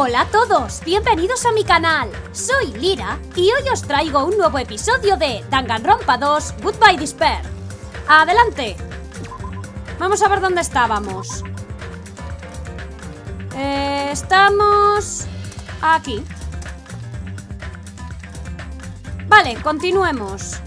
Hola a todos, bienvenidos a mi canal. Soy Lira y hoy os traigo un nuevo episodio de Danganronpa 2 Goodbye Despair. ¡Adelante! Vamos a ver dónde estábamos. Estamos... aquí. Vale, continuemos.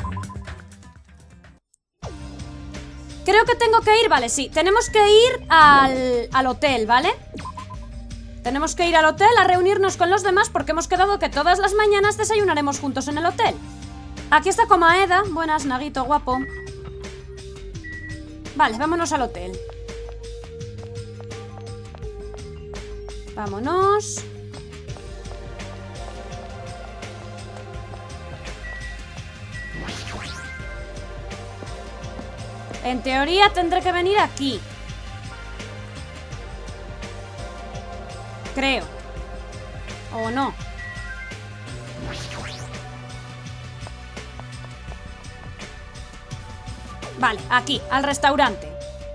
Creo que tengo que ir, vale, sí. Tenemos que ir al hotel, ¿vale? Tenemos que ir al hotel a reunirnos con los demás porque hemos quedado que todas las mañanas desayunaremos juntos en el hotel. Aquí está Komaeda. Buenas, Nagito, guapo. Vale, vámonos al hotel. Vámonos. En teoría tendré que venir aquí. Creo. ¿O no? Vale, aquí, al restaurante.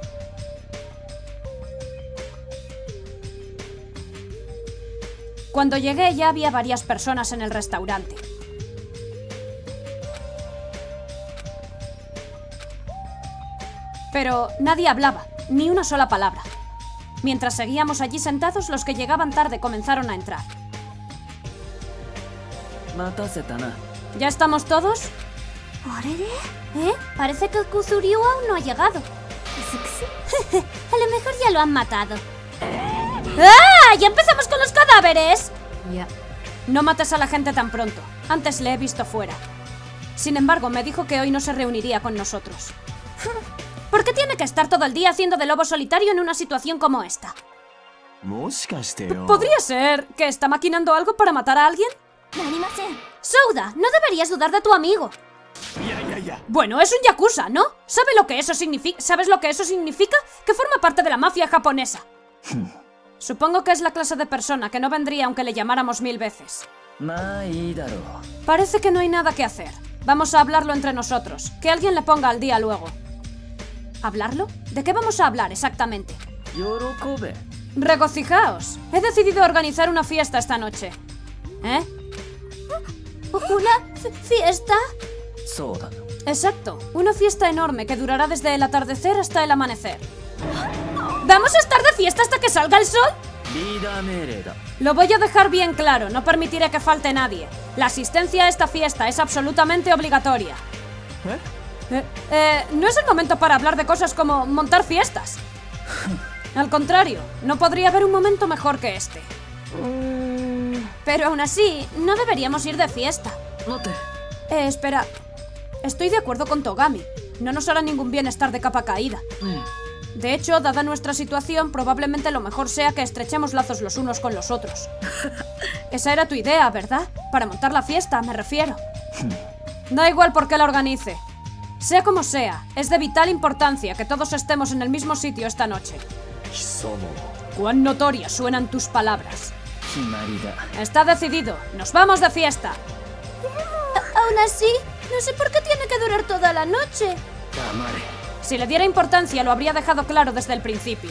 Cuando llegué ya había varias personas en el restaurante. Pero nadie hablaba, ni una sola palabra. Mientras seguíamos allí sentados, los que llegaban tarde comenzaron a entrar. ¿Ya estamos todos? Parece que Kuzuryu aún no ha llegado. A lo mejor ya lo han matado. ¡Ah! ¡Ya empezamos con los cadáveres! No mates a la gente tan pronto. Antes le he visto fuera. Sin embargo, me dijo que hoy no se reuniría con nosotros. ¿Por qué tiene que estar todo el día haciendo de lobo solitario en una situación como esta? ¿Podría ser que está maquinando algo para matar a alguien? Souda, no deberías dudar de tu amigo. Bueno, es un yakuza, ¿no? ¿Sabes lo que eso significa? Que forma parte de la mafia japonesa. Supongo que es la clase de persona que no vendría aunque le llamáramos 1000 veces. Parece que no hay nada que hacer. Vamos a hablarlo entre nosotros. Que alguien le ponga al día luego. ¿Hablarlo? ¿De qué vamos a hablar exactamente? Regocijaos. He decidido organizar una fiesta esta noche. ¿Eh? ¿Una fiesta? Exacto. Una fiesta enorme que durará desde el atardecer hasta el amanecer. ¿Vamos a estar de fiesta hasta que salga el sol? Lo voy a dejar bien claro. No permitiré que falte nadie. La asistencia a esta fiesta es absolutamente obligatoria. No es el momento para hablar de cosas como montar fiestas. Al contrario, no podría haber un momento mejor que este. Pero aún así, no deberíamos ir de fiesta. Espera. Estoy de acuerdo con Togami. No nos hará ningún bien estar de capa caída. De hecho, dada nuestra situación, probablemente lo mejor sea que estrechemos lazos los unos con los otros. Esa era tu idea, ¿verdad? Para montar la fiesta, me refiero. Da igual por qué la organice. Sea como sea, es de vital importancia que todos estemos en el mismo sitio esta noche. ¿Cuán notorias suenan tus palabras? Está decidido, nos vamos de fiesta. Aún así, no sé por qué tiene que durar toda la noche. Si le diera importancia, lo habría dejado claro desde el principio.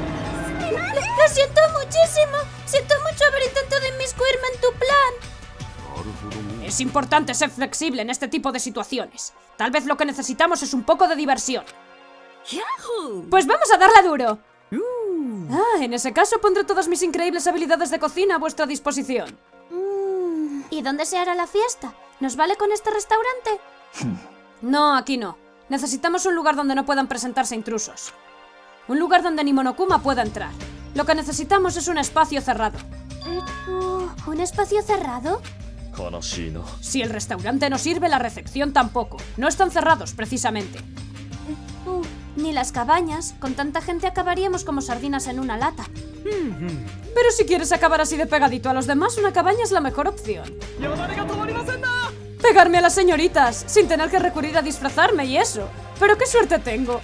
Lo siento muchísimo. Siento mucho haber intentado inmiscuirme en tu plan. Es importante ser flexible en este tipo de situaciones. Tal vez lo que necesitamos es un poco de diversión. Pues vamos a darle duro. En ese caso pondré todas mis increíbles habilidades de cocina a vuestra disposición. ¿Y dónde se hará la fiesta? ¿Nos vale con este restaurante? No, aquí no. Necesitamos un lugar donde no puedan presentarse intrusos. Un lugar donde ni Monokuma pueda entrar. Lo que necesitamos es un espacio cerrado. ¿Un espacio cerrado? Si el restaurante no sirve, la recepción tampoco. No están cerrados, precisamente. Ni las cabañas. Con tanta gente acabaríamos como sardinas en una lata. Pero si quieres acabar así de pegadito a los demás, una cabaña es la mejor opción. Pegarme a las señoritas, sin tener que recurrir a disfrazarme y eso. Pero qué suerte tengo.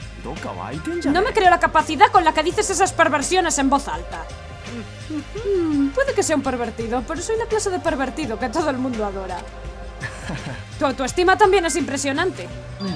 No me creo la capacidad con la que dices esas perversiones en voz alta. Puede que sea un pervertido, pero soy la clase de pervertido que todo el mundo adora. Tu autoestima también es impresionante.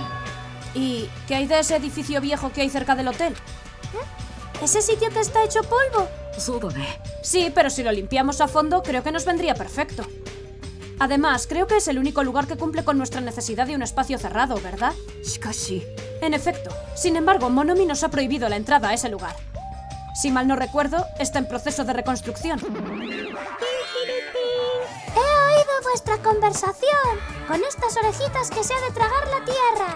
¿Y qué hay de ese edificio viejo que hay cerca del hotel? ¿Ese sitio que está hecho polvo? Sí, pero si lo limpiamos a fondo, creo que nos vendría perfecto. Además, creo que es el único lugar que cumple con nuestra necesidad de un espacio cerrado, ¿verdad? En efecto. Sin embargo, Monomi nos ha prohibido la entrada a ese lugar. Si mal no recuerdo, está en proceso de reconstrucción. He oído vuestra conversación con estas orejitas que se ha de tragar la tierra.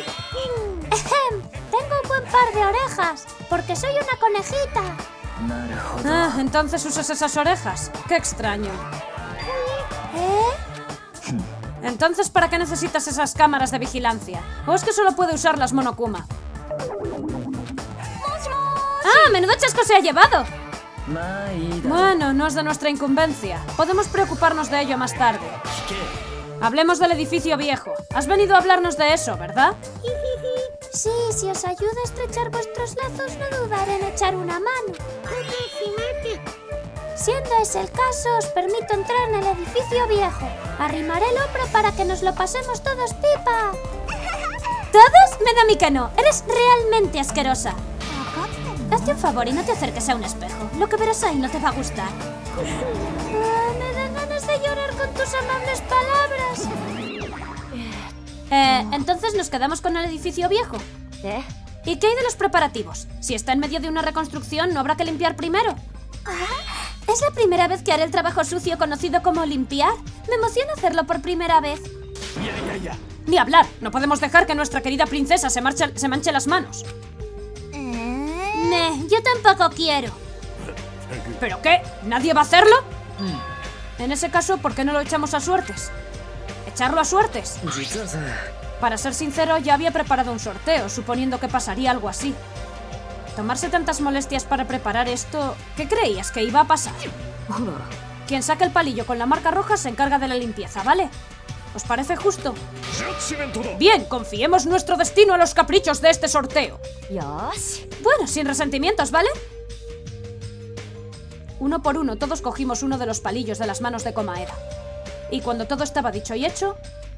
Tengo un buen par de orejas, porque soy una conejita. Ah, entonces usas esas orejas. Qué extraño. Entonces, ¿para qué necesitas esas cámaras de vigilancia? ¿O es que solo puede usarlas Monokuma? ¡Ah, menudo chasco se ha llevado! Bueno, no es de nuestra incumbencia. Podemos preocuparnos de ello más tarde. Hablemos del edificio viejo. Has venido a hablarnos de eso, ¿verdad? Sí, si os ayuda a estrechar vuestros lazos, no dudaré en echar una mano. Siendo ese el caso, os permito entrar en el edificio viejo. Arrimaré el hombro para que nos lo pasemos todos pipa. ¿Todos? Me da a mí que no. Eres realmente asquerosa. Hazte un favor y no te acerques a un espejo. Lo que verás ahí no te va a gustar. Me dan ganas de llorar con tus amables palabras. Entonces nos quedamos con el edificio viejo. ¿Y qué hay de los preparativos? Si está en medio de una reconstrucción, ¿no habrá que limpiar primero? Es la primera vez que haré el trabajo sucio conocido como limpiar. Me emociona hacerlo por primera vez. Ni hablar. No podemos dejar que nuestra querida princesa se manche las manos. Yo tampoco quiero. ¿Pero qué? ¿Nadie va a hacerlo? En ese caso, ¿por qué no lo echamos a suertes? ¿Echarlo a suertes? Para ser sincero, ya había preparado un sorteo, suponiendo que pasaría algo así. Tomarse tantas molestias para preparar esto... ¿Qué creías que iba a pasar? Quien saque el palillo con la marca roja se encarga de la limpieza, ¿vale? ¿Os parece justo? Bien, confiemos nuestro destino a los caprichos de este sorteo. Bueno, sin resentimientos, ¿vale? Uno por uno, todos cogimos uno de los palillos de las manos de Komaeda. Y cuando todo estaba dicho y hecho...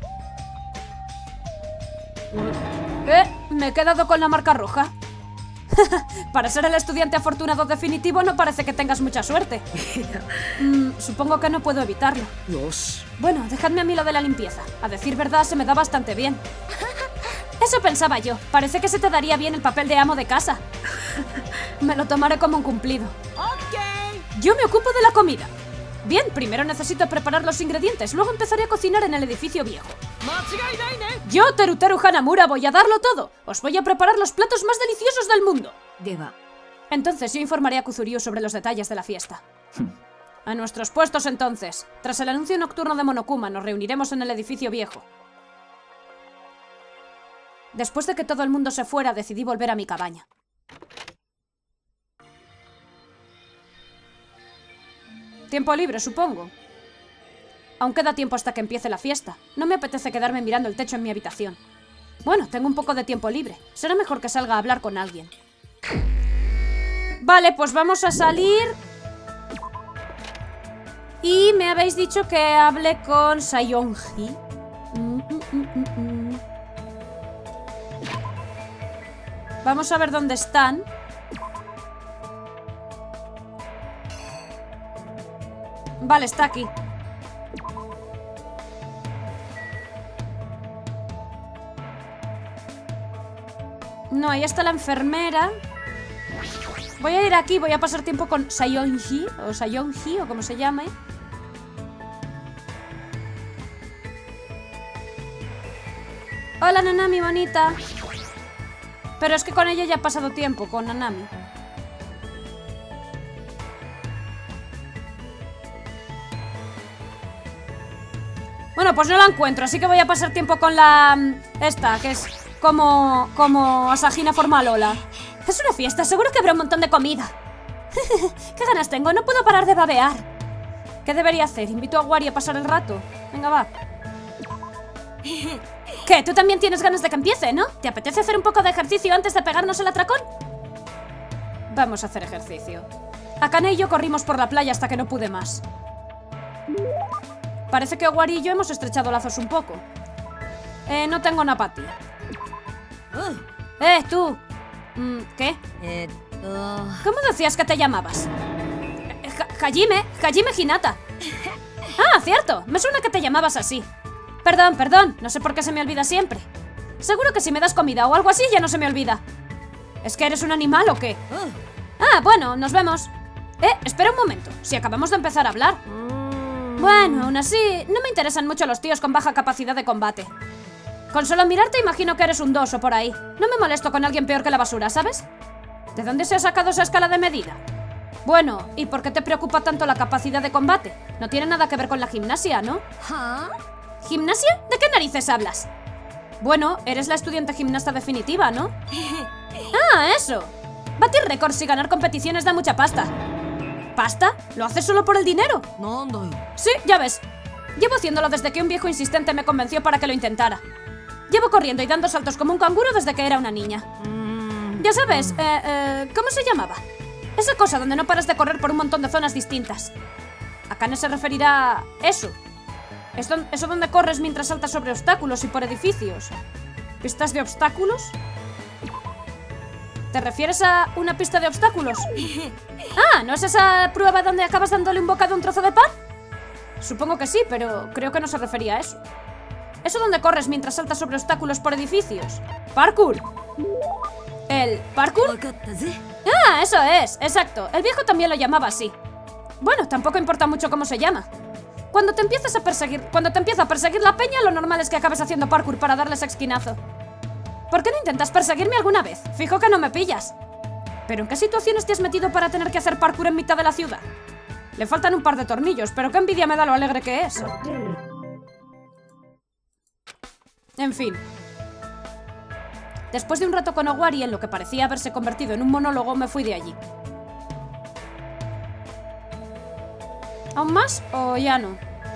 me he quedado con la marca roja. Para ser el estudiante afortunado definitivo no parece que tengas mucha suerte. Supongo que no puedo evitarlo. Bueno, dejadme a mí lo de la limpieza. A decir verdad, se me da bastante bien. Eso pensaba yo. Parece que se te daría bien el papel de amo de casa. Me lo tomaré como un cumplido. Yo me ocupo de la comida. Bien, primero necesito preparar los ingredientes. Luego empezaré a cocinar en el edificio viejo. Yo, Teruteru Hanamura, voy a darlo todo. Os voy a preparar los platos más deliciosos del mundo. Entonces yo informaré a Kuzuryu sobre los detalles de la fiesta. A nuestros puestos entonces. Tras el anuncio nocturno de Monokuma, nos reuniremos en el edificio viejo. Después de que todo el mundo se fuera, decidí volver a mi cabaña. Tiempo libre, supongo. Aún queda tiempo hasta que empiece la fiesta. No me apetece quedarme mirando el techo en mi habitación. Bueno, tengo un poco de tiempo libre. Será mejor que salga a hablar con alguien. Vale, pues vamos a salir. Y me habéis dicho que hable con Sayonji. Vamos a ver dónde están. Vale, está aquí. No, ahí está la enfermera. Voy a ir aquí, voy a pasar tiempo con Sayonji, o como se llame. Hola, Nanami, bonita. Pero es que con ella ya he pasado tiempo, con Nanami. Bueno, pues no la encuentro, así que voy a pasar tiempo con la... esta, que es como Asahina Formalola. Es una fiesta, seguro que habrá un montón de comida. ¿Qué ganas tengo? No puedo parar de babear. ¿Qué debería hacer? ¿Invito a Wari a pasar el rato? Venga, va. ¿Qué? ¿Tú también tienes ganas de que empiece, no? ¿Te apetece hacer un poco de ejercicio antes de pegarnos el atracón? Vamos a hacer ejercicio. Akane y yo corrimos por la playa hasta que no pude más. Parece que Wari y yo hemos estrechado lazos un poco. No tengo napatía. ¿Tú? ¿Qué? ¿Cómo decías que te llamabas? Hajime Hinata. Ah, cierto, me suena que te llamabas así. Perdón, no sé por qué se me olvida siempre. Seguro que si me das comida o algo así ya no se me olvida. ¿Es que eres un animal o qué? Ah, bueno, nos vemos. Espera un momento, si acabamos de empezar a hablar. Bueno, aún así, no me interesan mucho los tíos con baja capacidad de combate. Con solo mirarte imagino que eres un 2 o por ahí. No me molesto con alguien peor que la basura, ¿sabes? ¿De dónde se ha sacado esa escala de medida? Bueno, ¿y por qué te preocupa tanto la capacidad de combate? No tiene nada que ver con la gimnasia, ¿no? ¿Gimnasia? ¿De qué narices hablas? Bueno, eres la estudiante gimnasta definitiva, ¿no? Ah, eso. Batir récords y ganar competiciones da mucha pasta. ¿Pasta? ¿Lo haces solo por el dinero? Sí, ya ves. Llevo haciéndolo desde que un viejo insistente me convenció para que lo intentara. Llevo corriendo y dando saltos como un canguro desde que era una niña. Ya sabes, ¿cómo se llamaba? Esa cosa donde no paras de correr por un montón de zonas distintas. Akane se referirá a eso. Eso donde corres mientras saltas sobre obstáculos y por edificios. ¿Pistas de obstáculos? ¿Te refieres a una pista de obstáculos? Ah, ¿no es esa prueba donde acabas dándole un bocado a un trozo de pan? Supongo que sí, pero creo que no se refería a eso. Eso donde corres mientras saltas sobre obstáculos por edificios. ¡Parkour! ¿El parkour? Ah, eso es, exacto. El viejo también lo llamaba así. Bueno, tampoco importa mucho cómo se llama. Cuando te empieza a perseguir la peña, lo normal es que acabes haciendo parkour para darles esquinazo. ¿Por qué no intentas perseguirme alguna vez? Fijo que no me pillas. ¿Pero en qué situaciones te has metido para tener que hacer parkour en mitad de la ciudad? Le faltan un par de tornillos, pero qué envidia me da lo alegre que es. En fin. Después de un rato con Owari, en lo que parecía haberse convertido en un monólogo, me fui de allí. ¿Aún más o ya no?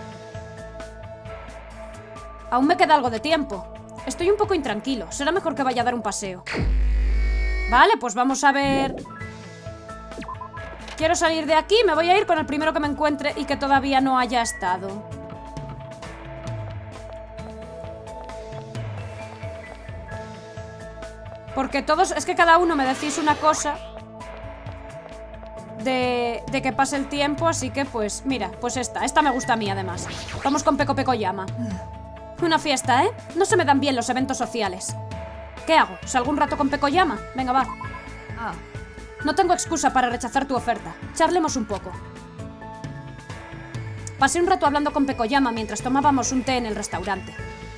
Aún me queda algo de tiempo. Estoy un poco intranquilo. Será mejor que vaya a dar un paseo. Vale, pues vamos a ver. Quiero salir de aquí. Me voy a ir con el primero que me encuentre y que todavía no haya estado. Porque todos... Es que cada uno me decís una cosa de que pase el tiempo, así que pues... Mira, pues esta me gusta a mí además. Vamos con Peko Peko Yama. Una fiesta, ¿eh? No se me dan bien los eventos sociales. ¿Qué hago? ¿Salgo un rato con Peko Yama? Venga, va. No tengo excusa para rechazar tu oferta. Charlemos un poco. Pasé un rato hablando con Peko Yama mientras tomábamos un té en el restaurante.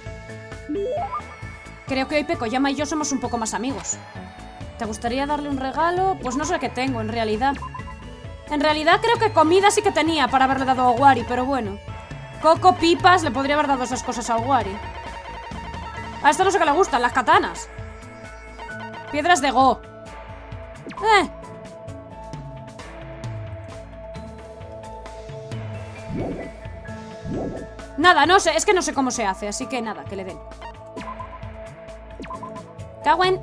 Creo que hoy Peko Yama y yo somos un poco más amigos. ¿Te gustaría darle un regalo? Pues no sé qué tengo, en realidad. En realidad creo que comida sí que tenía para haberle dado a Owari, pero bueno. Coco, pipas, le podría haber dado esas cosas a Owari. A esto no sé qué le gustan, las katanas. Piedras de Go. Nada, no sé, es que no sé cómo se hace, así que nada, que le den. Kawen.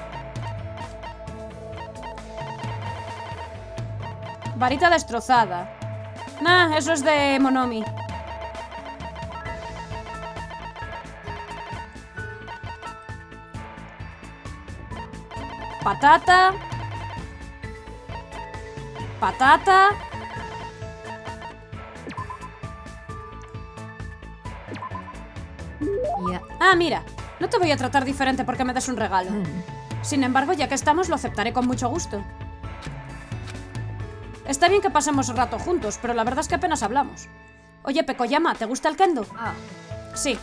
Varita destrozada. Nah, eso es de Monomi. Patata. Patata. Ah, mira. No te voy a tratar diferente porque me des un regalo. Sin embargo, ya que estamos, lo aceptaré con mucho gusto. Está bien que pasemos el rato juntos, pero la verdad es que apenas hablamos. Oye, Peko Yama, ¿te gusta el kendo? Sí.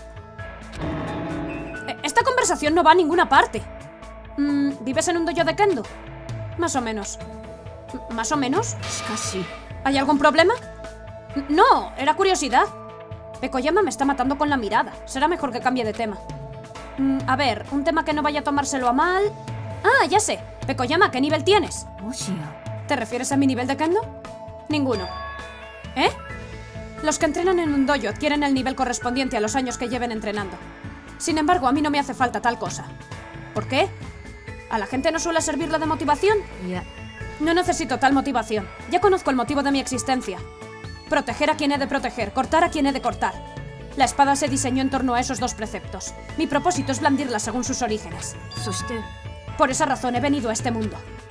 Esta conversación no va a ninguna parte. ¿Vives en un dojo de kendo? Más o menos. ¿Más o menos? ¿Hay algún problema? No, era curiosidad. Peko Yama me está matando con la mirada. Será mejor que cambie de tema. A ver, un tema que no vaya a tomárselo a mal... Ah, ya sé. Peko Yama, ¿qué nivel tienes? ¿Te refieres a mi nivel de kendo? Ninguno. ¿Eh? Los que entrenan en un dojo adquieren el nivel correspondiente a los años que lleven entrenando. Sin embargo, a mí no me hace falta tal cosa. ¿Por qué? ¿A la gente no suele servirle de motivación? No necesito tal motivación. Ya conozco el motivo de mi existencia. Proteger a quien he de proteger, cortar a quien he de cortar. La espada se diseñó en torno a esos dos preceptos. Mi propósito es blandirla según sus orígenes. Por esa razón he venido a este mundo.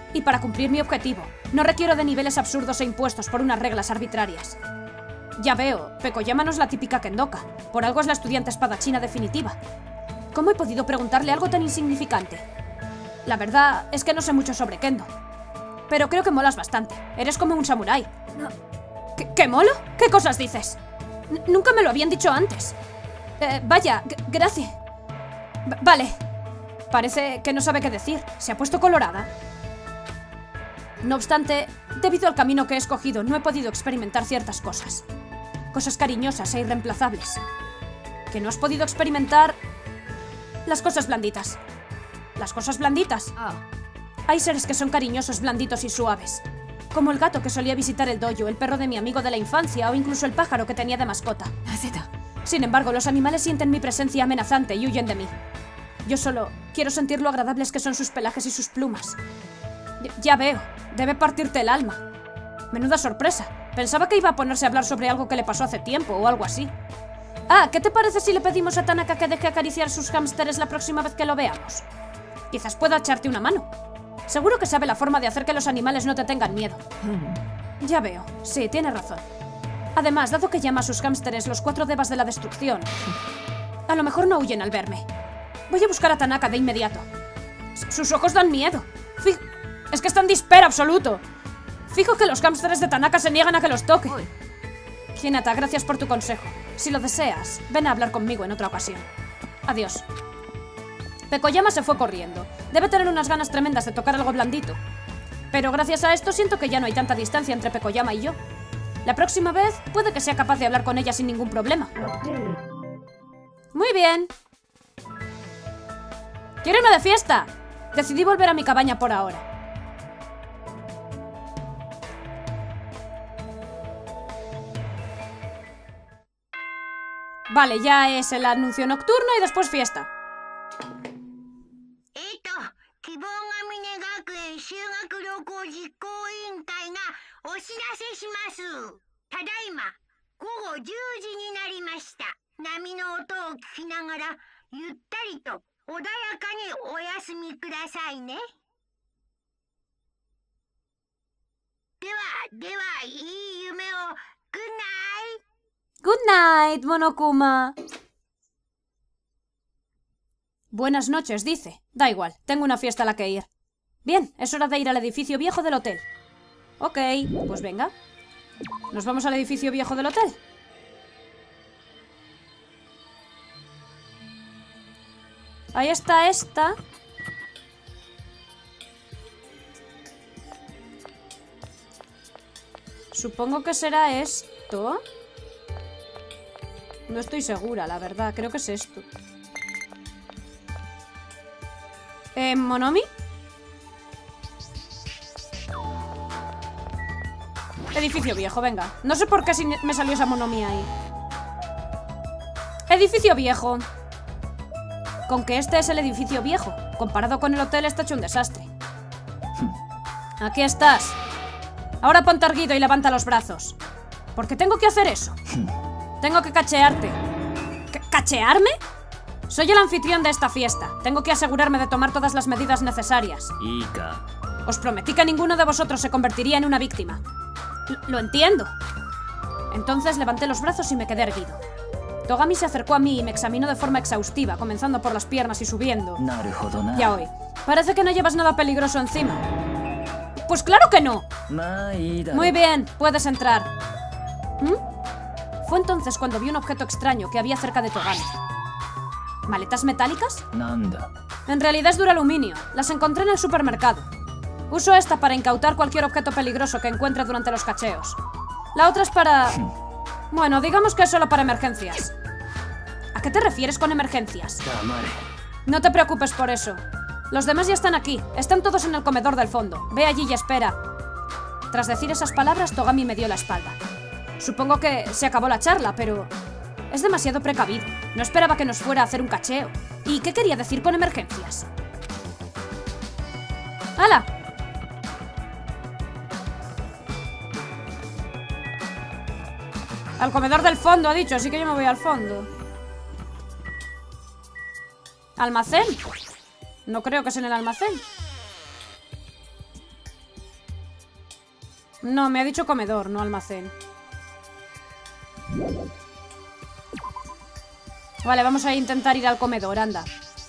Y para cumplir mi objetivo, no requiero de niveles absurdos e impuestos por unas reglas arbitrarias. Ya veo, Pekoyama no es la típica Kendoka. Por algo es la estudiante espadachina definitiva. ¿Cómo he podido preguntarle algo tan insignificante? La verdad es que no sé mucho sobre Kendo. Pero creo que molas bastante. Eres como un samurái. ¿Qué molo? ¿Qué cosas dices? Nunca me lo habían dicho antes. Vaya, gracias. Vale. Parece que no sabe qué decir. Se ha puesto colorada. No obstante, debido al camino que he escogido, no he podido experimentar ciertas cosas. Cosas cariñosas e irreemplazables. ¿Que no has podido experimentar? Las cosas blanditas. ¿Las cosas blanditas? Hay seres que son cariñosos, blanditos y suaves. Como el gato que solía visitar el dojo, el perro de mi amigo de la infancia o incluso el pájaro que tenía de mascota. Sin embargo, los animales sienten mi presencia amenazante y huyen de mí. Yo solo quiero sentir lo agradables que son sus pelajes y sus plumas. Ya veo, debe partirte el alma. Menuda sorpresa. Pensaba que iba a ponerse a hablar sobre algo que le pasó hace tiempo o algo así. ¿Qué te parece si le pedimos a Tanaka que deje acariciar sus hámsteres la próxima vez que lo veamos? Quizás pueda echarte una mano. Seguro que sabe la forma de hacer que los animales no te tengan miedo. Ya veo, sí, tiene razón. Además, dado que llama a sus hámsteres los 4 devas de la destrucción, a lo mejor no huyen al verme. Voy a buscar a Tanaka de inmediato. Sus ojos dan miedo. Es que están dispera absoluto. Fijo que los hámsteres de Tanaka se niegan a que los toque. Hinata, gracias por tu consejo. Si lo deseas, ven a hablar conmigo en otra ocasión. Adiós. Pekoyama se fue corriendo. Debe tener unas ganas tremendas de tocar algo blandito. Pero gracias a esto siento que ya no hay tanta distancia entre Pekoyama y yo. La próxima vez puede que sea capaz de hablar con ella sin ningún problema. Muy bien. ¡Quiero irme de fiesta! Decidí volver a mi cabaña por ahora. Vale, ya es el anuncio nocturno y después fiesta. Good night, Monokuma. Buenas noches, dice. Da igual, tengo una fiesta a la que ir. Bien, es hora de ir al edificio viejo del hotel. Ok, pues venga. ¿Nos vamos al edificio viejo del hotel? Ahí está esta. Supongo que será esto. No estoy segura, la verdad. Creo que es esto. ¿Monomi? Edificio viejo, venga. No sé por qué me salió esa Monomi ahí. Edificio viejo. Con que este es el edificio viejo. Comparado con el hotel está hecho un desastre. Aquí estás. Ahora ponte erguido y levanta los brazos. ¿Por qué tengo que hacer eso? Tengo que cachearte. ¿Cachearme? Soy el anfitrión de esta fiesta. Tengo que asegurarme de tomar todas las medidas necesarias. Os prometí que ninguno de vosotros se convertiría en una víctima. Lo entiendo. Entonces levanté los brazos y me quedé erguido. Togami se acercó a mí y me examinó de forma exhaustiva, comenzando por las piernas y subiendo. Ya hoy. Parece que no llevas nada peligroso encima. ¡Pues claro que no! Muy bien, puedes entrar. Fue entonces cuando vi un objeto extraño que había cerca de Togami. ¿Maletas metálicas? En realidad es duraluminio. Las encontré en el supermercado. Uso esta para incautar cualquier objeto peligroso que encuentre durante los cacheos. La otra es para... Bueno, digamos que es solo para emergencias. ¿A qué te refieres con emergencias? No te preocupes por eso. Los demás ya están aquí. Están todos en el comedor del fondo. Ve allí y espera. Tras decir esas palabras, Togami me dio la espalda. Supongo que se acabó la charla, pero... es demasiado precavido. No esperaba que nos fuera a hacer un cacheo. ¿Y qué quería decir con emergencias? ¡Hala! Al comedor del fondo, ha dicho, así que yo me voy al fondo. ¿Almacén? No creo que sea en el almacén. No, me ha dicho comedor, no almacén. Vale, vamos a intentar ir al comedor, anda.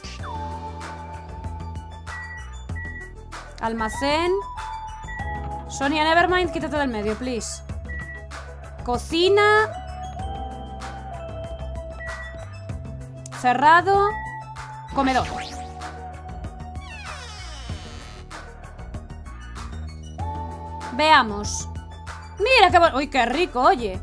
Almacén. Sonia, Nevermind, quítate del medio, please. Cocina. Cerrado. Comedor. Veamos. Mira qué ¡Uy, qué rico, oye!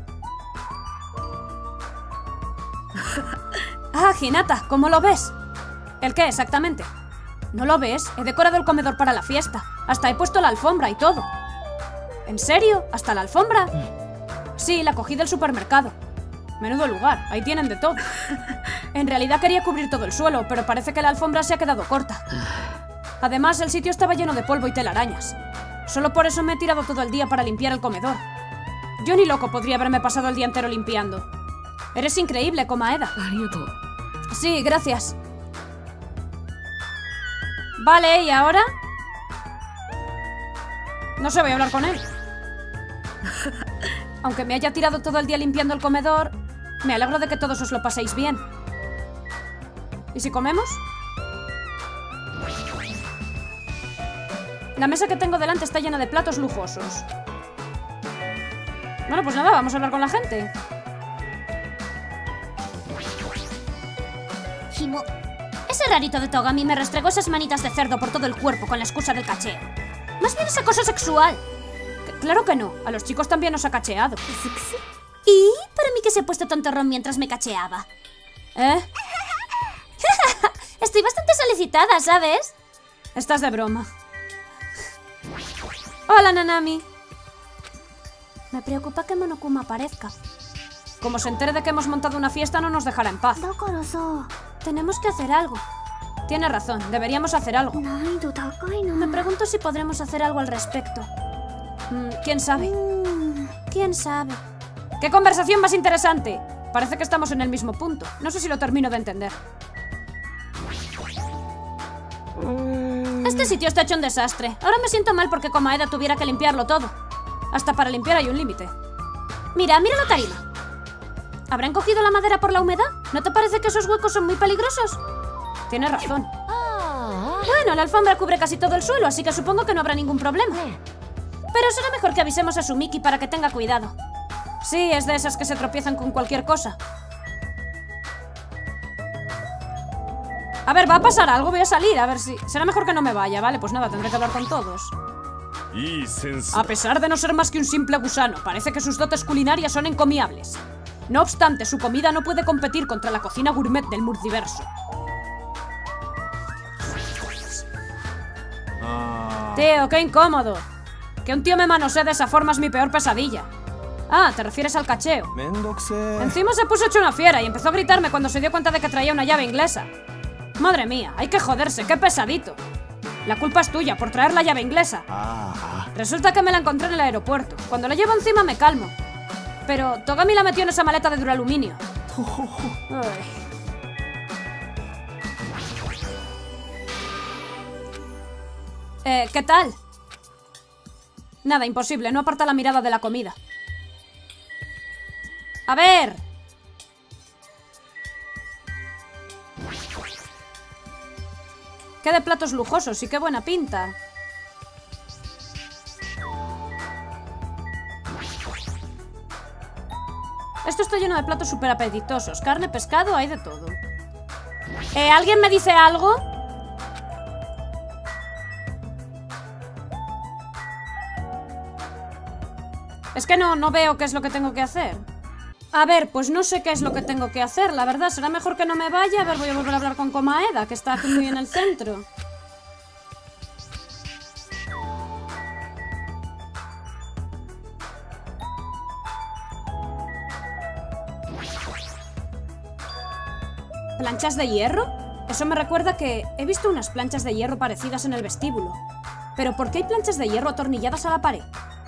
Ah, Hinata, ¿cómo lo ves? ¿El qué exactamente? ¿No lo ves? He decorado el comedor para la fiesta. Hasta he puesto la alfombra y todo. ¿En serio? ¿Hasta la alfombra? Sí, la cogí del supermercado. Menudo lugar, ahí tienen de todo. En realidad quería cubrir todo el suelo, pero parece que la alfombra se ha quedado corta. Además, el sitio estaba lleno de polvo y telarañas. Solo por eso me he tirado todo el día para limpiar el comedor. Yo ni loco podría haberme pasado el día entero limpiando. Eres increíble, Komaeda. Sí, gracias. Vale, ¿y ahora? No sé, voy a hablar con él. Aunque me haya tirado todo el día limpiando el comedor, me alegro de que todos os lo paséis bien. ¿Y si comemos? La mesa que tengo delante está llena de platos lujosos. Bueno, pues nada, vamos a hablar con la gente. Himo, ese rarito de Togami me restregó esas manitas de cerdo por todo el cuerpo con la excusa del cacheo. Más bien esa cosa sexual. Claro que no, a los chicos también nos ha cacheado. ¿Y? Para mí que se ha puesto tontorrón mientras me cacheaba. ¿Eh? Estoy bastante solicitada, ¿sabes? Estás de broma. Hola, Nanami. Me preocupa que Monokuma aparezca. Como se entere de que hemos montado una fiesta, no nos dejará en paz. Tenemos que hacer algo. Tiene razón, deberíamos hacer algo. Me pregunto si podremos hacer algo al respecto. ¿Quién sabe? ¿Quién sabe? ¡Qué conversación más interesante! Parece que estamos en el mismo punto. No sé si lo termino de entender. Este sitio está hecho un desastre. Ahora me siento mal porque Komaeda tuviera que limpiarlo todo. Hasta para limpiar hay un límite. Mira la tarima. ¿Habrán cogido la madera por la humedad? ¿No te parece que esos huecos son muy peligrosos? Tienes razón. Bueno, la alfombra cubre casi todo el suelo, así que supongo que no habrá ningún problema. Pero será mejor que avisemos a Sumiki para que tenga cuidado. Sí, es de esas que se tropiezan con cualquier cosa. A ver, va a pasar algo, voy a salir, a ver si... Será mejor que no me vaya, ¿vale? Pues nada, tendré que hablar con todos. A pesar de no ser más que un simple gusano, parece que sus dotes culinarias son encomiables. No obstante, su comida no puede competir contra la cocina gourmet del multiverso. Tío, qué incómodo. Que un tío me manosee de esa forma es mi peor pesadilla. Ah, te refieres al cacheo. Encima se puso hecho una fiera y empezó a gritarme cuando se dio cuenta de que traía una llave inglesa. Madre mía, hay que joderse, qué pesadito. La culpa es tuya por traer la llave inglesa. Resulta que me la encontré en el aeropuerto. Cuando la llevo encima me calmo. Pero Togami la metió en esa maleta de duraluminio. ¿Qué tal? Nada, imposible, no aparta la mirada de la comida. A ver. Qué de platos lujosos y qué buena pinta. Esto está lleno de platos súper apetitosos. Carne, pescado, hay de todo. ¿Alguien me dice algo? Es que no veo qué es lo que tengo que hacer. A ver, pues no sé qué es lo que tengo que hacer, la verdad. Será mejor que no me vaya. A ver, voy a volver a hablar con Komaeda, que está aquí muy en el centro. ¿Planchas de hierro? Eso me recuerda que he visto unas planchas de hierro parecidas en el vestíbulo. ¿Pero por qué hay planchas de hierro atornilladas a la pared?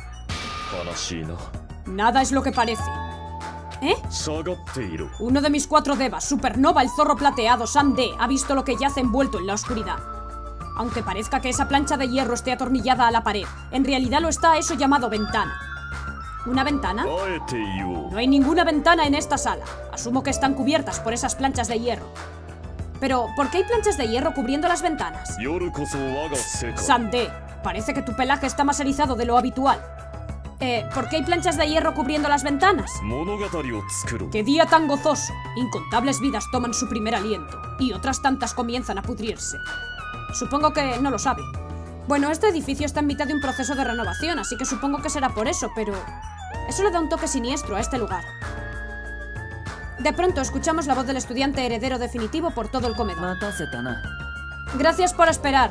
Nada es lo que parece. ¿Eh? Uno de mis 4 devas, Supernova, el zorro plateado, Sam D, ha visto lo que yace envuelto en la oscuridad. Aunque parezca que esa plancha de hierro esté atornillada a la pared, en realidad lo está eso llamado ventana. ¿Una ventana? No hay ninguna ventana en esta sala. Asumo que están cubiertas por esas planchas de hierro. Pero, ¿por qué hay planchas de hierro cubriendo las ventanas? Sandé, parece que tu pelaje está más erizado de lo habitual. ¿Por qué hay planchas de hierro cubriendo las ventanas? ¡Qué día tan gozoso! Incontables vidas toman su primer aliento, y otras tantas comienzan a pudrirse. Supongo que no lo sabe. Bueno, este edificio está en mitad de un proceso de renovación, así que supongo que será por eso, pero... eso le da un toque siniestro a este lugar. De pronto escuchamos la voz del estudiante heredero definitivo por todo el comedor. Gracias por esperar.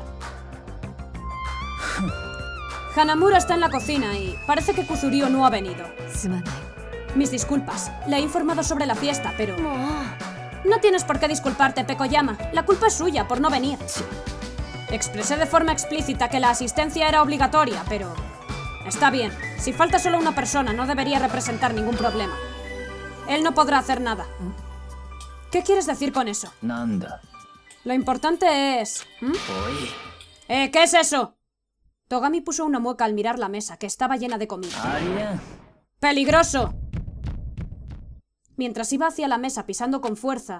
Hanamura está en la cocina y parece que Kuzurio no ha venido. Mis disculpas. Le he informado sobre la fiesta, pero... No tienes por qué disculparte, Pekoyama. La culpa es suya por no venir. Expresé de forma explícita que la asistencia era obligatoria, pero... Está bien. Si falta solo una persona, no debería representar ningún problema. Él no podrá hacer nada. ¿Qué quieres decir con eso? Lo importante es... ¿Qué es eso? Togami puso una mueca al mirar la mesa, que estaba llena de comida. ¡Peligroso! Mientras iba hacia la mesa pisando con fuerza...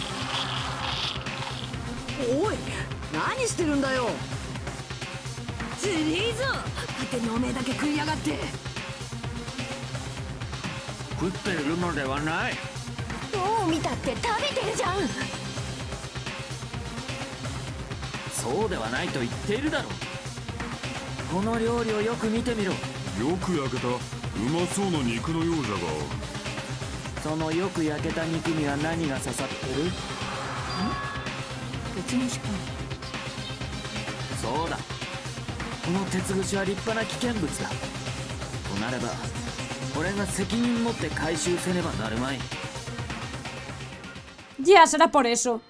Ya, será por eso.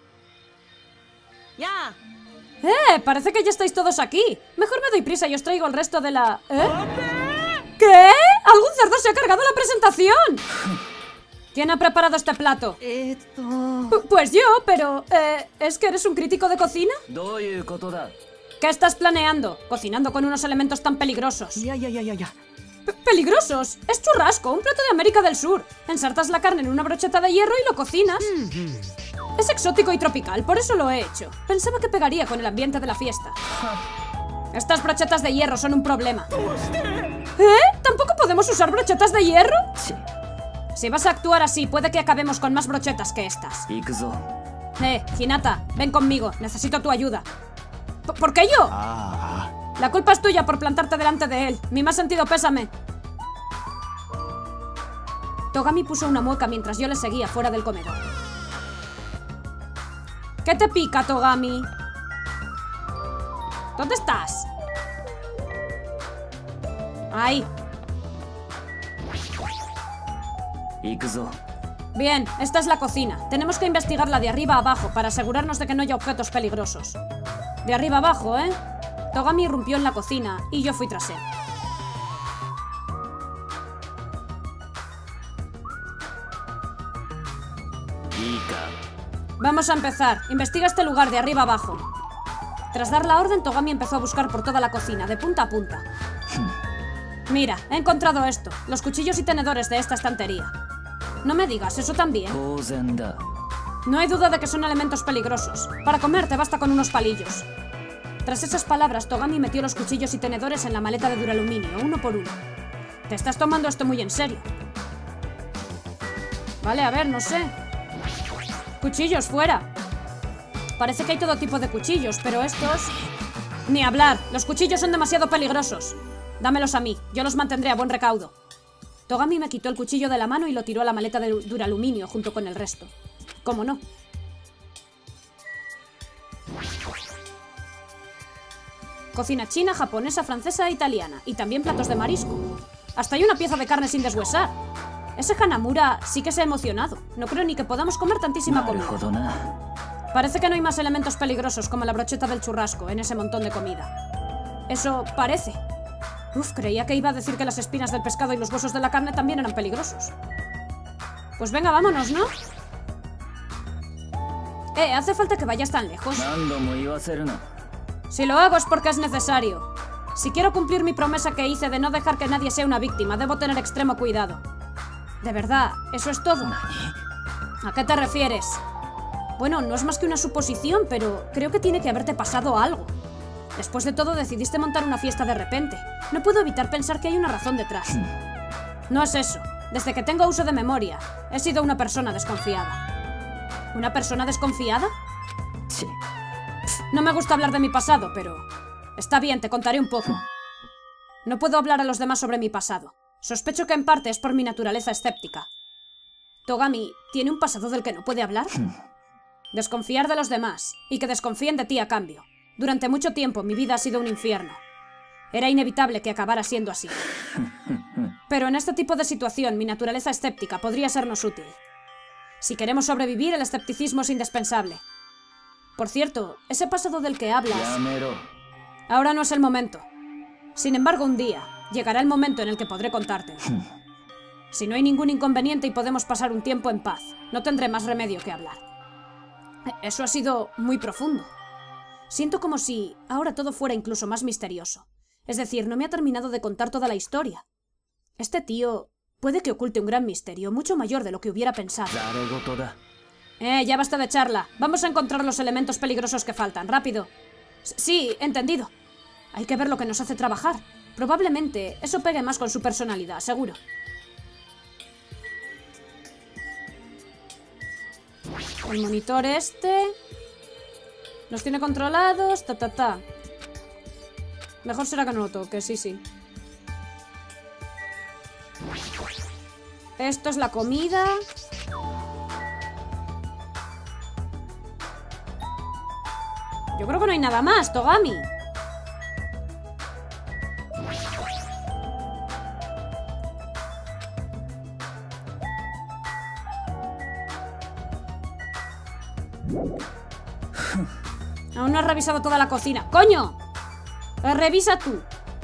Parece que ya estáis todos aquí. Mejor me doy prisa y os traigo el resto de la... ¿Qué? ¿Algún cerdo se ha cargado la presentación? ¿Quién ha preparado este plato? Pues yo, pero... ¿es que eres un crítico de cocina? ¿Qué estás planeando? Cocinando con unos elementos tan peligrosos. ¿Peligrosos? Es churrasco, un plato de América del Sur. Ensartas la carne en una brocheta de hierro y lo cocinas. Es exótico y tropical, por eso lo he hecho. Pensaba que pegaría con el ambiente de la fiesta. Estas brochetas de hierro son un problema. ¿Tampoco podemos usar brochetas de hierro? Si vas a actuar así, puede que acabemos con más brochetas que estas. Hinata, ven conmigo. Necesito tu ayuda. ¿Por qué yo? La culpa es tuya por plantarte delante de él. Mi más sentido pésame. Togami puso una mueca mientras yo le seguía fuera del comedor. ¿Qué te pica, Togami? ¿Dónde estás? Ahí. Bien, esta es la cocina. Tenemos que investigarla de arriba a abajo para asegurarnos de que no haya objetos peligrosos. De arriba abajo, ¿eh? Togami irrumpió en la cocina y yo fui tras él. Vamos a empezar. Investiga este lugar de arriba abajo. Tras dar la orden, Togami empezó a buscar por toda la cocina, de punta a punta. Mira, he encontrado esto. Los cuchillos y tenedores de esta estantería. No me digas, ¿eso también? No hay duda de que son elementos peligrosos. Para comer te basta con unos palillos. Tras esas palabras, Togami metió los cuchillos y tenedores en la maleta de duraluminio, uno por uno. Te estás tomando esto muy en serio. Vale, a ver, no sé. Cuchillos, fuera. Parece que hay todo tipo de cuchillos, pero estos... Ni hablar, los cuchillos son demasiado peligrosos. Dámelos a mí, yo los mantendré a buen recaudo. Togami me quitó el cuchillo de la mano y lo tiró a la maleta de duraluminio junto con el resto. ¿Cómo no? Cocina china, japonesa, francesa e italiana. Y también platos de marisco. Hasta hay una pieza de carne sin deshuesar. Ese Hanamura sí que se ha emocionado. No creo ni que podamos comer tantísima comida. Parece que no hay más elementos peligrosos como la brocheta del churrasco en ese montón de comida. Eso parece. Creía que iba a decir que las espinas del pescado y los huesos de la carne también eran peligrosos. Pues venga, vámonos, ¿no? ¿Hace falta que vayas tan lejos? Si lo hago es porque es necesario. Si quiero cumplir mi promesa que hice de no dejar que nadie sea una víctima, debo tener extremo cuidado. De verdad, ¿eso es todo? ¿A qué te refieres? Bueno, no es más que una suposición, pero creo que tiene que haberte pasado algo. Después de todo, decidiste montar una fiesta de repente. No puedo evitar pensar que hay una razón detrás. No es eso. Desde que tengo uso de memoria, he sido una persona desconfiada. ¿Una persona desconfiada? Sí. No me gusta hablar de mi pasado, pero... Está bien, te contaré un poco. No puedo hablar a los demás sobre mi pasado. Sospecho que en parte es por mi naturaleza escéptica. ¿Togami tiene un pasado del que no puede hablar? Desconfiar de los demás, y que desconfíen de ti a cambio. Durante mucho tiempo mi vida ha sido un infierno. Era inevitable que acabara siendo así. Pero en este tipo de situación mi naturaleza escéptica podría sernos útil. Si queremos sobrevivir, el escepticismo es indispensable. Por cierto, ese pasado del que hablas... Ahora no es el momento. Sin embargo, un día llegará el momento en el que podré contártelo. Si no hay ningún inconveniente y podemos pasar un tiempo en paz, no tendré más remedio que hablar. Eso ha sido muy profundo. Siento como si ahora todo fuera incluso más misterioso. Es decir, no me ha terminado de contar toda la historia. Este tío puede que oculte un gran misterio, mucho mayor de lo que hubiera pensado. Ya basta de charla. Vamos a encontrar los elementos peligrosos que faltan. ¡Rápido! Sí, entendido. Hay que ver lo que nos hace trabajar. Probablemente eso pegue más con su personalidad, seguro. El monitor este... Los tiene controlados, Mejor será que no lo toque, sí. Esto es la comida. Yo creo que no hay nada más, Togami. Aún no has revisado toda la cocina. ¡Coño! Revisa tú.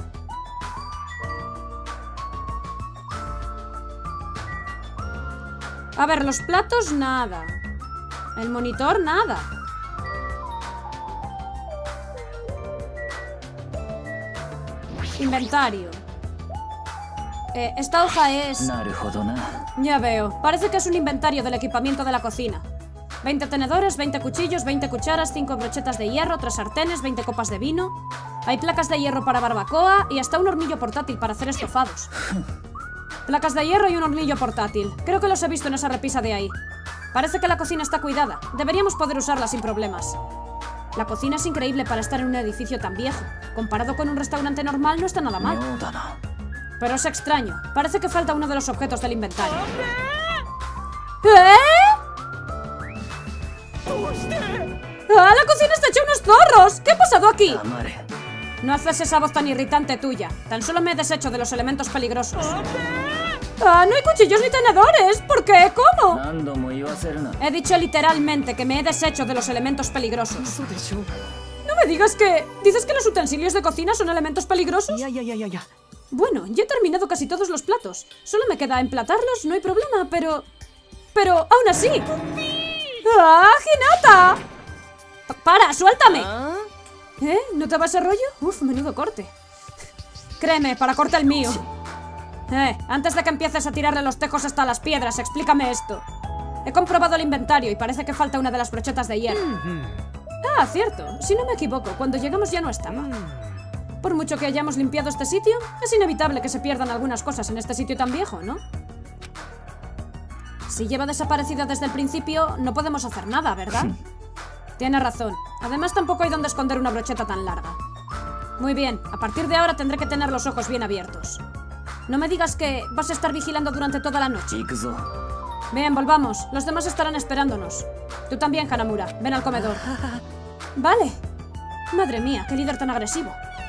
A ver, los platos, nada. El monitor, nada. Inventario. Esta hoja es... Ya veo. Parece que es un inventario del equipamiento de la cocina. 20 tenedores, 20 cuchillos, 20 cucharas, 5 brochetas de hierro, 3 sartenes, 20 copas de vino. Hay placas de hierro para barbacoa y hasta un hornillo portátil para hacer estofados. Placas de hierro y un hornillo portátil. Creo que los he visto en esa repisa de ahí. Parece que la cocina está cuidada. Deberíamos poder usarla sin problemas. La cocina es increíble para estar en un edificio tan viejo. Comparado con un restaurante normal, no está nada mal. Pero es extraño. Parece que falta uno de los objetos del inventario. ¡Ah, la cocina está hecha unos zorros! ¿Qué ha pasado aquí? No haces esa voz tan irritante tuya. Tan solo me he deshecho de los elementos peligrosos. ¡Ah, no hay cuchillos ni tenedores! ¿Por qué? ¿Cómo? He dicho literalmente que me he deshecho de los elementos peligrosos. No me digas que... ¿Dices que los utensilios de cocina son elementos peligrosos? Bueno, ya he terminado casi todos los platos. Solo me queda emplatarlos, no hay problema, pero aún así... ¡Ah, Hinata! ¡Para, suéltame! ¿No te va ese rollo? Uf, menudo corte. Créeme, para corte el mío. Antes de que empieces a tirarle los tejos hasta las piedras, explícame esto. He comprobado el inventario y parece que falta una de las brochetas de hierro. Ah, cierto. Si no me equivoco, cuando llegamos ya no estaba. Por mucho que hayamos limpiado este sitio, es inevitable que se pierdan algunas cosas en este sitio tan viejo, ¿no? Si lleva desaparecida desde el principio, no podemos hacer nada, ¿verdad? Tienes razón. Además, tampoco hay donde esconder una brocheta tan larga. Muy bien, a partir de ahora tendré que tener los ojos bien abiertos. No me digas que vas a estar vigilando durante toda la noche. Bien, volvamos. Los demás estarán esperándonos. Tú también, Hanamura. Ven al comedor. Vale. Madre mía, qué líder tan agresivo.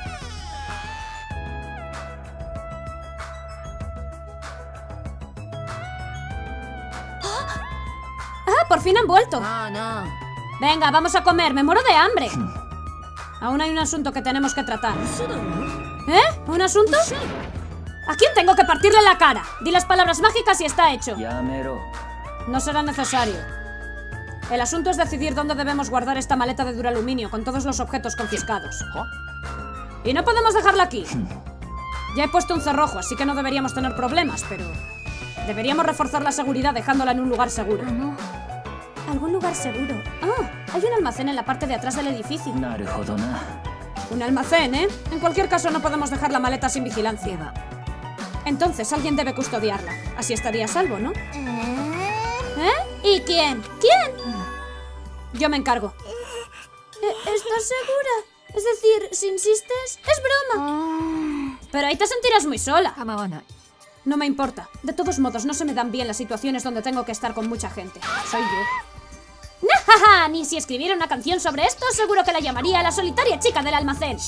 ¡Ah, por fin han vuelto! Venga, vamos a comer. Me muero de hambre. Aún hay un asunto que tenemos que tratar. ¿Un asunto? ¿A quién tengo que partirle la cara? Di las palabras mágicas y está hecho. No será necesario. El asunto es decidir dónde debemos guardar esta maleta de duraluminio con todos los objetos confiscados. Y no podemos dejarla aquí. Ya he puesto un cerrojo, así que no deberíamos tener problemas, pero... deberíamos reforzar la seguridad dejándola en un lugar seguro. Ah, no. ¿Algún lugar seguro? Ah, hay un almacén en la parte de atrás del edificio. Un almacén, ¿eh? En cualquier caso, no podemos dejar la maleta sin vigilancia. Entonces, alguien debe custodiarla. Así estaría a salvo, ¿no? ¿Y quién? ¿Quién? Yo me encargo. ¿Estás segura? Es decir, si insistes, es broma. Pero ahí te sentirás muy sola. No me importa. De todos modos, no se me dan bien las situaciones donde tengo que estar con mucha gente. Soy yo. ¡Najaja! Ni si escribiera una canción sobre esto, seguro que la llamaría La solitaria chica del almacén.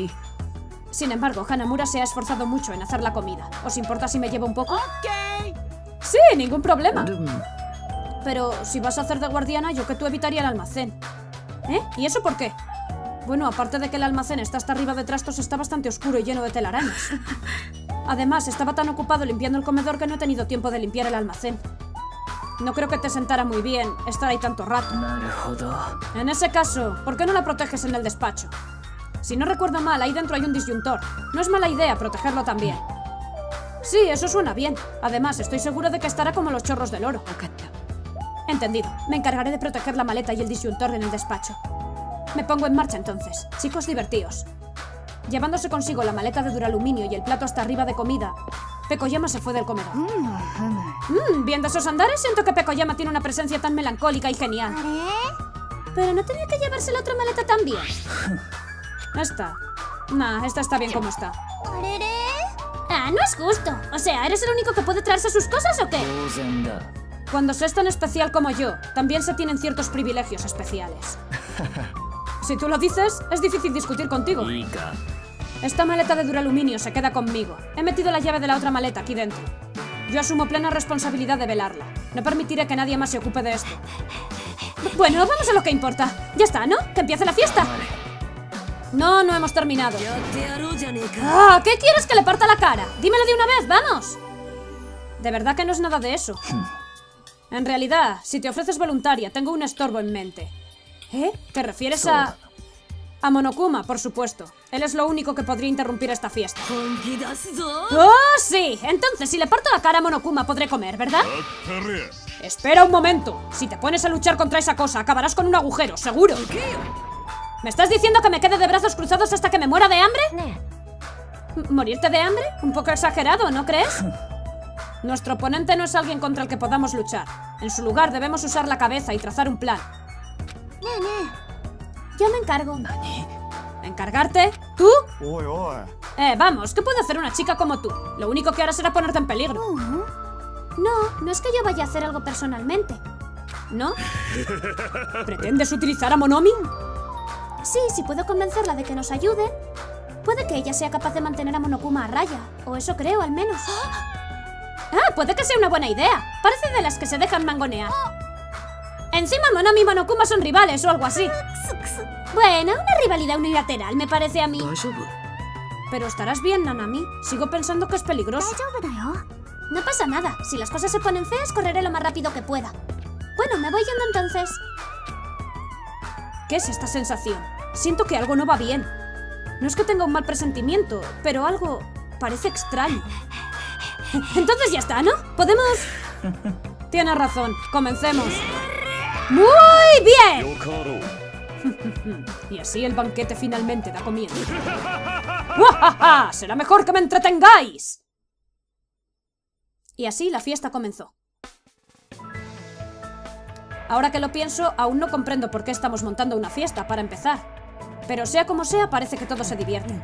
Sin embargo, Hanamura se ha esforzado mucho en hacer la comida. ¿Os importa si me llevo un poco? ¡Ok! Sí, ningún problema. Pero si vas a hacer de guardiana, yo que tú evitaría el almacén. ¿Eh? ¿Y eso por qué? Bueno, aparte de que el almacén está hasta arriba de trastos, está bastante oscuro y lleno de telarañas. Además, estaba tan ocupado limpiando el comedor que no he tenido tiempo de limpiar el almacén. No creo que te sentara muy bien estar ahí tanto rato. En ese caso, ¿por qué no la proteges en el despacho? Si no recuerdo mal, ahí dentro hay un disyuntor. No es mala idea protegerlo también. Sí, eso suena bien. Además, estoy seguro de que estará como los chorros del oro. Entendido. Me encargaré de proteger la maleta y el disyuntor en el despacho. Me pongo en marcha entonces. Chicos, divertíos. Llevándose consigo la maleta de duraluminio y el plato hasta arriba de comida, Pekoyama se fue del comedor. Viendo esos andares, siento que Pekoyama tiene una presencia tan melancólica y genial. Pero no tenía que llevarse la otra maleta también. Esta. Nah, esta está bien como está. Ah, no es justo. O sea, ¿eres el único que puede traerse sus cosas o qué? Cuando se es tan especial como yo, también se tienen ciertos privilegios especiales. Si tú lo dices, es difícil discutir contigo. Esta maleta de duraluminio se queda conmigo. He metido la llave de la otra maleta aquí dentro. Yo asumo plena responsabilidad de velarla. No permitiré que nadie más se ocupe de esto. Bueno, vamos a lo que importa. Ya está, ¿no? ¡Que empiece la fiesta! No, no hemos terminado. ¡Ah! ¿Qué quieres que le parta la cara? Dímelo de una vez, ¡vamos! De verdad que no es nada de eso. En realidad, si te ofreces voluntaria, tengo un estorbo en mente. ¿Eh? ¿Te refieres a...? A Monokuma, por supuesto. Él es lo único que podría interrumpir esta fiesta. ¡Oh, sí! Entonces, si le parto la cara a Monokuma, podré comer, ¿verdad? Espera un momento. Si te pones a luchar contra esa cosa, acabarás con un agujero, seguro. ¿Me estás diciendo que me quede de brazos cruzados hasta que me muera de hambre? ¿Morirte de hambre? Un poco exagerado, ¿no crees? Nuestro oponente no es alguien contra el que podamos luchar. En su lugar, debemos usar la cabeza y trazar un plan. Yo me encargo. ¿Encargarte? ¿Tú? Vamos, ¿qué puede hacer una chica como tú? Lo único que harás será ponerte en peligro. No es que yo vaya a hacer algo personalmente. ¿No? ¿Pretendes utilizar a Monomi? Sí, si puedo convencerla de que nos ayude, puede que ella sea capaz de mantener a Monokuma a raya. O eso creo, al menos. Ah, puede que sea una buena idea. Parece de las que se dejan mangonear. Encima Monomi y Monokuma son rivales o algo así. Bueno, una rivalidad unilateral, me parece a mí. Pero estarás bien, Nanami. Sigo pensando que es peligroso. No pasa nada. Si las cosas se ponen feas, correré lo más rápido que pueda. Bueno, me voy yendo entonces. ¿Qué es esta sensación? Siento que algo no va bien. No es que tenga un mal presentimiento, pero algo parece extraño. Entonces ya está, ¿no? ¿Podemos...? Tienes razón. Comencemos. ¡Muy bien! Y así el banquete finalmente da comienzo. ¡Uajaja! ¡Será mejor que me entretengáis! Y así la fiesta comenzó. Ahora que lo pienso, aún no comprendo por qué estamos montando una fiesta para empezar. Pero sea como sea, parece que todos se divierten.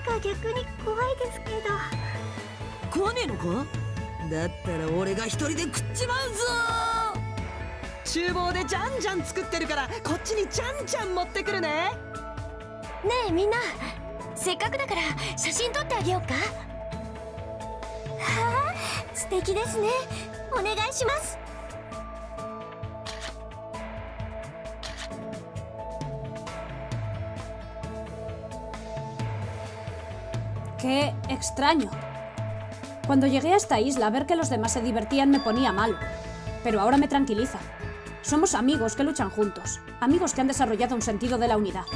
か逆に怖いですけど。 怖ねえのか？だったら俺が一人で食っちまうぞ。厨房でじゃんじゃん作ってるからこっちにじゃんじゃん持ってくるね。 ねえみんな、せっかくだから写真撮ってあげようか。はあ、素敵ですね。お願いします。 Qué extraño. Cuando llegué a esta isla, ver que los demás se divertían me ponía malo. Pero ahora me tranquiliza. Somos amigos que luchan juntos. Amigos que han desarrollado un sentido de la unidad.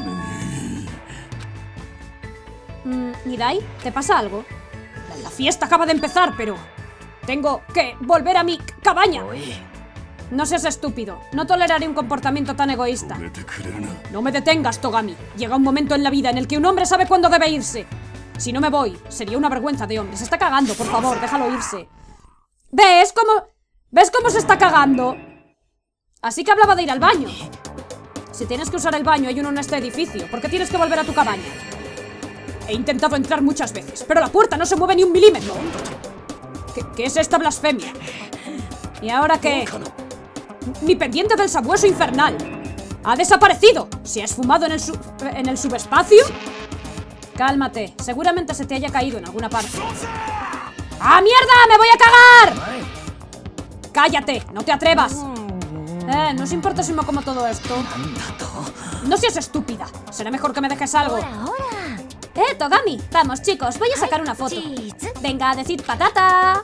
Nidai, ¿te pasa algo? La fiesta acaba de empezar, pero... tengo que volver a mi cabaña. No seas estúpido. No toleraré un comportamiento tan egoísta. No me detengas, Togami. Llega un momento en la vida en el que un hombre sabe cuándo debe irse. Si no me voy, sería una vergüenza de hombre. Se está cagando, por favor, déjalo irse. ¿Ves cómo se está cagando? Así que hablaba de ir al baño. Si tienes que usar el baño, hay uno en este edificio. ¿Por qué tienes que volver a tu cabaña? He intentado entrar muchas veces, pero la puerta no se mueve ni un milímetro. ¿Qué es esta blasfemia? ¿Y ahora qué? Mi pendiente del sabueso infernal ha desaparecido. ¿Se ha esfumado en el subespacio? Cálmate, seguramente se te haya caído en alguna parte. ¡Ah, mierda! ¡Me voy a cagar! ¡Cállate! ¡No te atrevas! No es importantísimo como todo esto. No seas estúpida. Será mejor que me dejes algo. Togami. Vamos, chicos, voy a sacar una foto. Venga, decid patata.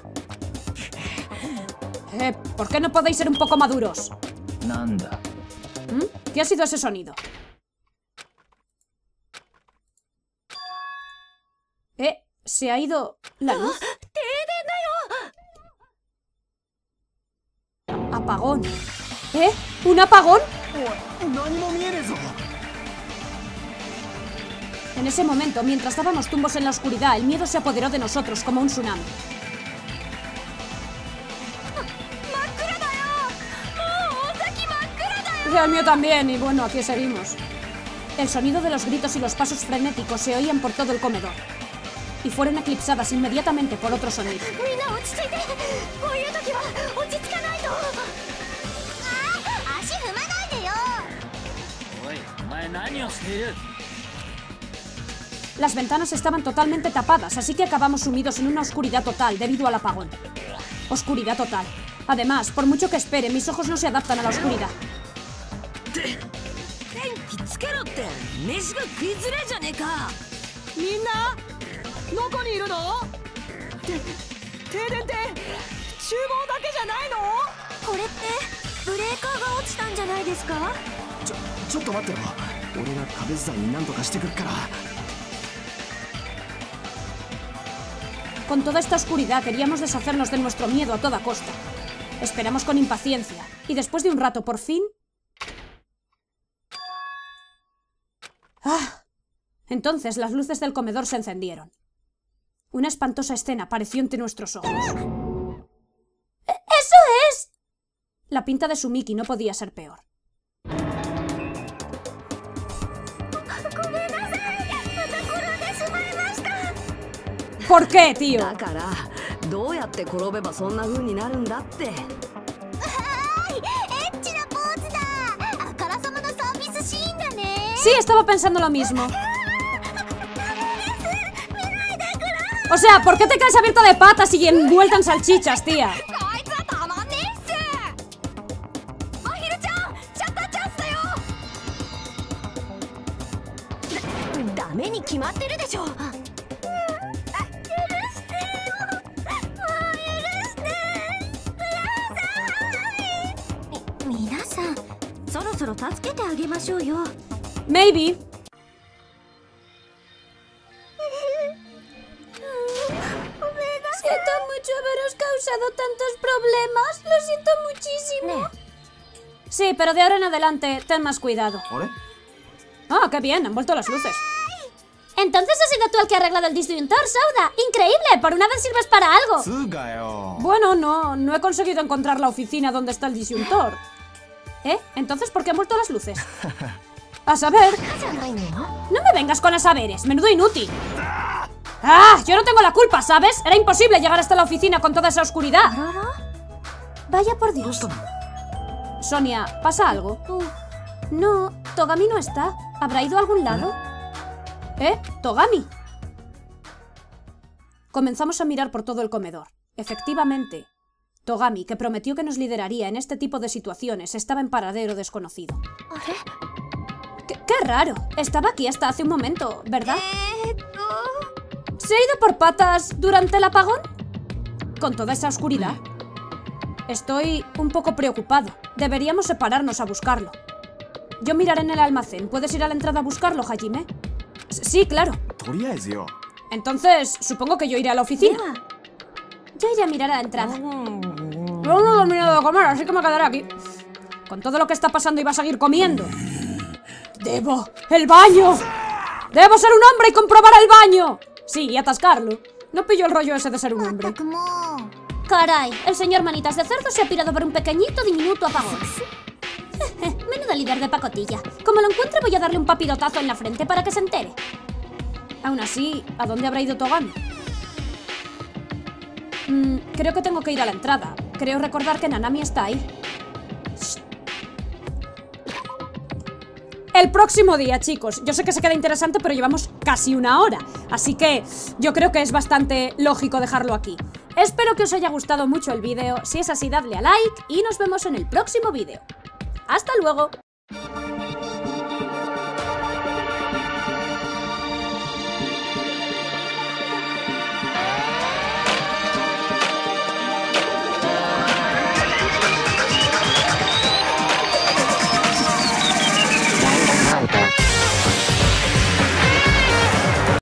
¿Por qué no podéis ser un poco maduros? ¿Qué ha sido ese sonido? ¿Se ha ido la luz? Apagón. ¿Un apagón? En ese momento, mientras dábamos tumbos en la oscuridad, el miedo se apoderó de nosotros como un tsunami. El mío también, y bueno, aquí seguimos. El sonido de los gritos y los pasos frenéticos se oían por todo el comedor. Y fueron eclipsadas inmediatamente por otro sonido. Las ventanas estaban totalmente tapadas, así que acabamos sumidos en una oscuridad total debido al apagón. Oscuridad total. Además, por mucho que espere, mis ojos no se adaptan a la oscuridad. Con toda esta oscuridad queríamos deshacernos de nuestro miedo a toda costa. Esperamos con impaciencia, y después de un rato, por fin... Entonces las luces del comedor se encendieron. Una espantosa escena apareció ante nuestros ojos. ¡Eso es! La pinta de Sumiki no podía ser peor. ¿Por qué, tío? Sí, estaba pensando lo mismo. O sea, ¿por qué te caes abierta de patas y envuelta en salchichas, tía? Maybe. Siento mucho haberos causado tantos problemas. Lo siento muchísimo. Sí, pero de ahora en adelante, ten más cuidado. Ah, qué bien, han vuelto las luces. Entonces has sido tú el que ha arreglado el disyuntor, Souda. Increíble, por una vez sirves para algo. Bueno, no he conseguido encontrar la oficina donde está el disyuntor. Entonces, ¿por qué han vuelto las luces? A saber. No me vengas con a saberes, menudo inútil. ¡Ah! Yo no tengo la culpa, ¿sabes? Era imposible llegar hasta la oficina con toda esa oscuridad. Vaya por Dios. Sonia, ¿pasa algo? No, Togami no está. ¿Habrá ido a algún lado? Togami. Comenzamos a mirar por todo el comedor. Efectivamente, Togami, que prometió que nos lideraría en este tipo de situaciones, estaba en paradero desconocido. ¡Qué raro! Estaba aquí hasta hace un momento, ¿verdad? ¿Se ha ido por patas durante el apagón? Con toda esa oscuridad. Estoy un poco preocupado. Deberíamos separarnos a buscarlo. Yo miraré en el almacén. ¿Puedes ir a la entrada a buscarlo, Hajime? Sí, claro. Entonces, supongo que yo iré a la oficina. Yo iré a mirar a la entrada. Yo no he terminado de comer, así que me quedaré aquí. Con todo lo que está pasando iba a seguir comiendo. ¡Debo! ¡El baño! ¡Debo ser un hombre y comprobar el baño! Sí, y atascarlo. No pillo el rollo ese de ser un hombre. Caray, el señor Manitas de Cerdo se ha pirado por un pequeñito diminuto apagón. Menudo líder de pacotilla. Como lo encuentre voy a darle un papirotazo en la frente para que se entere. Aún así, ¿a dónde habrá ido Togami? Creo que tengo que ir a la entrada. Creo recordar que Nanami está ahí. El próximo día, chicos. Yo sé que se queda interesante, pero llevamos casi una hora. Así que yo creo que es bastante lógico dejarlo aquí. Espero que os haya gustado mucho el vídeo. Si es así, dadle a like y nos vemos en el próximo vídeo. ¡Hasta luego!